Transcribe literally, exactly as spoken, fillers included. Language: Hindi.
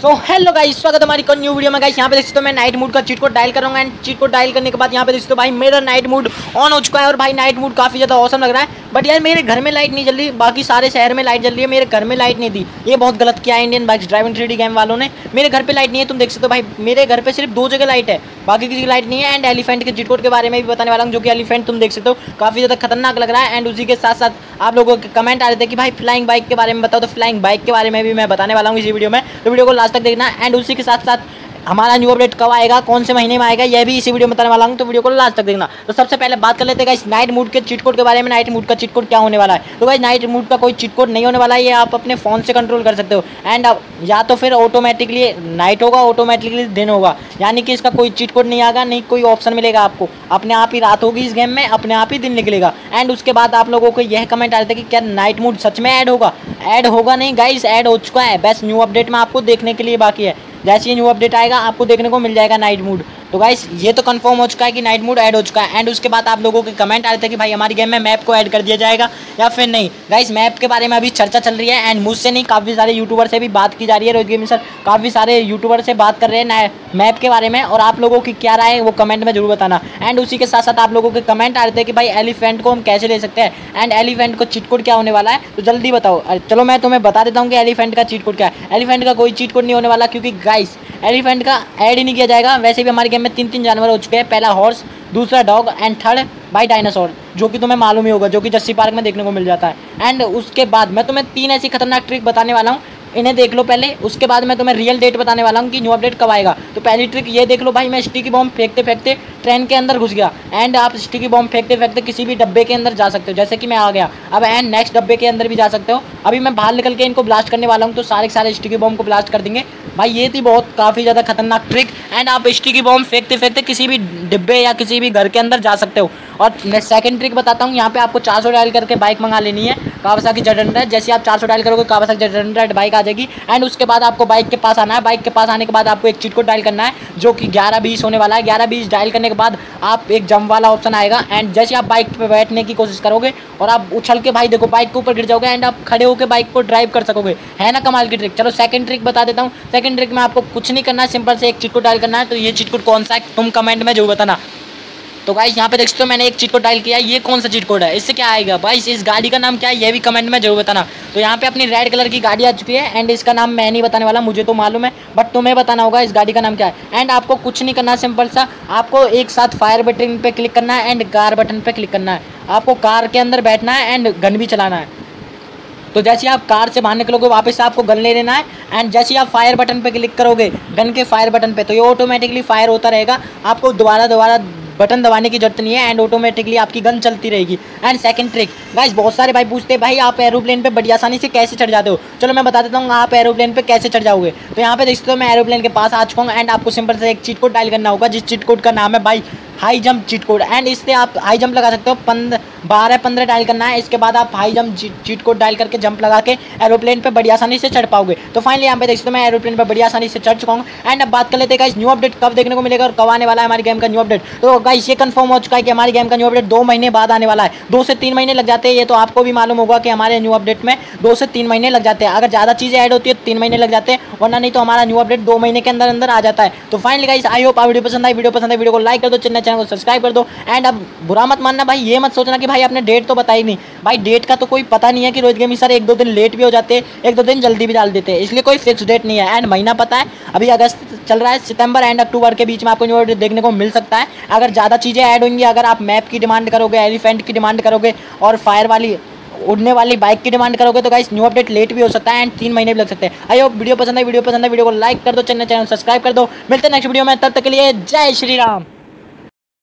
सो हेलो गाइस, स्वागत है हमारी न्यू वीडियो में। गाइस यहाँ पे देख सकते हो मैं नाइट मूड का चीट कोड डायल करूँगा एंड चीट कोड डायल करने के बाद यहाँ पे देख सकते हो भाई मेरा नाइट मूड ऑन हो चुका है और भाई नाइट मूड काफ़ी ज़्यादा औसम लग रहा है। बट यार मेरे घर में लाइट नहीं जल रही, बाकी सारे शहर में लाइट जल रही है, मेरे घर में लाइट नहीं दी। ये बहुत गलत किया है Indian bikes driving three D game वालों ने। मेरे घर पर लाइट नहीं है, तुम देख सकते हो भाई मेरे घर पर सिर्फ दो जगह लाइट है, बाकी किसी की लाइट नहीं है। एंड एलिफेंट के चीट कोड के बारे में भी बताने वाला हूँ, जो कि एलिफेंट तुम देख सकते हो काफ़ी ज़्यादा खतरनाक लग रहा है। एंड उसी के साथ साथ आप लोगों के कमेंट आ रहे थे कि भाई फ्लाइंग बाइक के बारे में बताओ, तो फ्लाइंग बाइक के बारे में भी मैं बताने वाला हूँ इसी वीडियो में, तो वीडियो को लास्ट तक देखना। एंड उसी के साथ साथ हमारा न्यू अपडेट कब आएगा, कौन से महीने में आएगा, यह भी इसी वीडियो में बताने वाला हूँ, तो वीडियो को लास्ट तक देखना। तो सबसे पहले बात कर लेते हैं गाइस नाइट मूड के चीट कोड के बारे में। नाइट मूड का चीट कोड क्या होने वाला है? तो गाइस नाइट मूड का कोई चीट कोड नहीं होने वाला है, ये आप अपने फ़ोन से कंट्रोल कर सकते हो। एंड अब या तो फिर ऑटोमेटिकली नाइट होगा, ऑटोमेटिकली दिन होगा, यानी कि इसका कोई चीट कोड नहीं आएगा, नहीं कोई ऑप्शन मिलेगा आपको। अपने आप ही रात होगी इस गेम में, अपने आप ही दिन निकलेगा। एंड उसके बाद आप लोगों को यह कमेंट आ रहे थे कि क्या नाइट मूड सच में ऐड होगा? ऐड होगा नहीं गाइस, ऐड हो चुका है, बस न्यू अपडेट में आपको देखने के लिए बाकी है। जैसे ही न्यू अपडेट आएगा आपको देखने को मिल जाएगा नाइट मूड। तो गाइस ये तो कंफर्म हो चुका है कि नाइट मूड ऐड हो चुका है। एंड उसके बाद आप लोगों के कमेंट आ रहे थे कि भाई हमारी गेम में मैप को ऐड कर दिया जाएगा या फिर नहीं। गाइस मैप के बारे में अभी चर्चा चल रही है, एंड मुझसे नहीं काफ़ी सारे यूट्यूबर से भी बात की जा रही है। रोहित गेमिंग सर काफ़ी सारे यूट्यूबर से बात कर रहे हैं मैप के बारे में, और आप लोगों की क्या राय है वो कमेंट में जरूर बताना। एंड उसी के साथ साथ आप लोगों के कमेंट आ रहे थे कि भाई एलिफेंट को हम कैसे ले सकते हैं, एंड एलिफेंट को चीट कोड क्या होने वाला है, तो जल्दी बताओ। चलो मैं तुम्हें बता देता हूँ कि एलिफेंट का चीट कोड क्या है। एलिफेंट का कोई चीट कोड नहीं होने वाला, क्योंकि गाइस एलिफेंट का ऐड ही नहीं किया जाएगा। वैसे भी हमारे गेम में तीन तीन जानवर हो चुके हैं, पहला हॉर्स, दूसरा dog and third by dinosaur, जो कि तुम्हें मालूम ही होगा, जो कि जस्सी पार्क में देखने को मिल जाता है। एंड उसके बाद मैं तुम्हें तीन ऐसी खतरनाक ट्रिक बताने वाला हूँ, इन्हें देख लो पहले। उसके बाद मैं तुम्हें रियल डेट बताने वाला हूँ कि न्यू अपडेट कब आएगा। तो पहली ट्रिक ये देख लो भाई, मैं स्टिकी बॉम्ब फेंकते फेंकते ट्रेन के अंदर घुस गया। एंड आप स्टिकी बॉम्ब फेंकते फेंकते किसी भी डब्बे के अंदर जा सकते हो, जैसे कि मैं आ गया अब। एंड नेक्स्ट डब्बे के अंदर भी जा सकते हो। अभी मैं बाहर निकल के इनको ब्लास्ट करने वाला हूँ, तो सारे सारे स्टिकी बॉम्ब को ब्लास्ट कर देंगे भाई। ये थी बहुत काफ़ी ज़्यादा खतरनाक ट्रिक। एंड आप स्टिकी बॉम्ब फेंकते फेंकते किसी भी डिब्बे या किसी भी घर के अंदर जा सकते हो। और मैं सेकंड ट्रिक बताता हूँ, यहाँ पे आपको चार सौ डायल करके बाइक मंगा लेनी है, कावासाकी जेड हंड्रेड। जैसे आप चार सौ डायल करोगे कावासाकी जेड हंड्रेड बाइक आ जाएगी। एंड उसके बाद आपको बाइक के पास आना है। बाइक के पास आने के बाद आपको एक चीट कोड डायल करना है, जो कि ग्यारह बीस होने वाला है। ग्यारह बीस डायल करने के बाद आप एक जंप वाला ऑप्शन आएगा। एंड जैसे आप बाइक पे बैठने की कोशिश करोगे और आप उछल के भाई देखो बाइक के ऊपर गिर जाओगे, एंड आप खड़े होकर बाइक को ड्राइव कर सकोगे। है ना कमाल की ट्रिक? चलो सेकंड ट्रिक बता देता हूँ। सेकंड ट्रिक में आपको कुछ नहीं करना है, सिंपल से एक चीट कोड डायल करना है। तो ये चीट कोड कौन सा है तुम कमेंट में जरूर बताना। तो गाइस यहाँ पे देख सकते हो मैंने एक चीट कोड डायल किया, ये कौन सा चीट कोड है, इससे क्या आएगा भाई, इस गाड़ी का नाम क्या है, ये भी कमेंट में जरूर बताना। तो यहाँ पे अपनी रेड कलर की गाड़ी आ चुकी है, एंड इसका नाम मैं नहीं बताने वाला, मुझे तो मालूम है, बट तुम्हें बताना होगा इस गाड़ी का नाम क्या है। एंड आपको कुछ नहीं करना, सिंपल सा आपको एक साथ फायर बटन पे क्लिक करना है एंड कार बटन पे क्लिक करना है। आपको कार के अंदर बैठना है एंड गन भी चलाना है। तो जैसे आप कार से बाहर निकलोगे वापस से आपको गन ले लेना है। एंड जैसे आप फायर बटन पे क्लिक करोगे, गन के फायर बटन पे, तो ये ऑटोमेटिकली फायर होता रहेगा। आपको दोबारा दोबारा बटन दबाने की जरूरत नहीं है, एंड ऑटोमेटिकली आपकी गन चलती रहेगी। एंड सेकंड ट्रिक गाइस, बहुत सारे भाई पूछते हैं भाई आप एरोप्लेन पे बड़ी आसानी से कैसे चढ़ जाते हो। चलो मैं बता देता हूँ आप एरोप्लेन पे कैसे चढ़ जाओगे। तो यहाँ पे देख सकते हो मैं एरोप्लेन के पास आ चुका हूँ। एंड आपको सिंपल से एक चीट कोड डायल करना होगा, जिस चीट कोड का नाम है भाई high jump cheat code. And इससे आप हाई जंप लगा सकते हो, पंद्रह बारह पंद्रह डायल करना है। इसके बाद आप high jump cheat code dial करके जंप लगा के एरोप्लेन पे बड़ी आसानी से चढ़ पाओगे। तो फाइनली यहाँ पे देख सकते हो मैं एरोप्लेन पे बड़ी आसानी से चढ़ चुका हूँ। एंड अब बात कर लेते हैं गाइस न्यू अपडेट कब देखने को मिलेगा और कब आने वाला है हमारी गेम का न्यू अपडेट। तो गाइस ये कंफर्म हो चुका है कि हमारी गेम का न्यू अपडेट दो महीने बाद आने वाला है। दो से तीन महीने लग जाते हैं, ये तो आपको भी मालूम होगा कि हमारे न्यू अपडेट में दो से तीन महीने लग जाते हैं। अगर ज़्यादा चीज़ें ऐड होती है तो तीन महीने लग जाते हैं, वरना नहीं तो हमारा न्यू अपडेट दो महीने के अंदर अंदर आ जाता है। तो finally guys I hope video पसंद आई। वीडियो पसंद है वीडियो को लाइक कर दो, चैनल चैनल को सब्सक्राइब कर दो। एंड अब बुरा मत मानना भाई, ये मत सोचना कि भाई आपने डेट तो बताई नहीं। भाई डेट का तो कोई पता नहीं है कि रोहित गेमिंग सर एक दो दिन लेट भी हो जाते हैं, एक दो दिन जल्दी भी डाल देते हैं, इसलिए कोई फिक्स डेट नहीं है। एंड महीना पता है अभी अगस्त चल रहा है, सितंबर एंड अक्टूबर के बीच में आपको न्यू अपडेट देखने को मिल सकता है। अगर ज़्यादा चीज़ें ऐड होंगी, अगर आप मैप की डिमांड करोगे, एलिफेंट की डिमांड करोगे और फायर वाली उड़ने वाली बाइक की डिमांड करोगे, तो गाइस न्यू अपडेट लेट भी हो सकता है एंड तीन महीने भी लग सकते हैं। आई होप वीडियो पसंद है वीडियो पसंद है वीडियो को लाइक कर दो, चैनल चैनल सब्सक्राइब कर दो। मिलते हैं नेक्स्ट वीडियो में, तब तक के लिए जय श्री राम।